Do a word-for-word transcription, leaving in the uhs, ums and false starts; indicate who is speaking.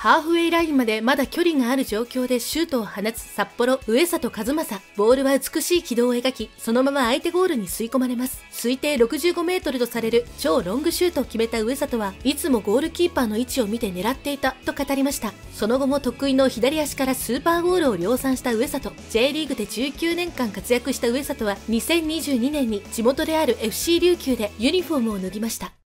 Speaker 1: ハーフウェイラインまでまだ距離がある状況でシュートを放つ札幌上里和正。ボールは美しい軌道を描き、そのまま相手ゴールに吸い込まれます。推定ろくじゅうごメートルとされる超ロングシュートを決めた上里はいつもゴールキーパーの位置を見て狙っていたと語りました。その後も得意の左足からスーパーゴールを量産した上里。 J リーグでじゅうきゅうねんかん活躍した上里はにせんにじゅうにねんに地元である エフシー 琉球でユニフォームを脱ぎました。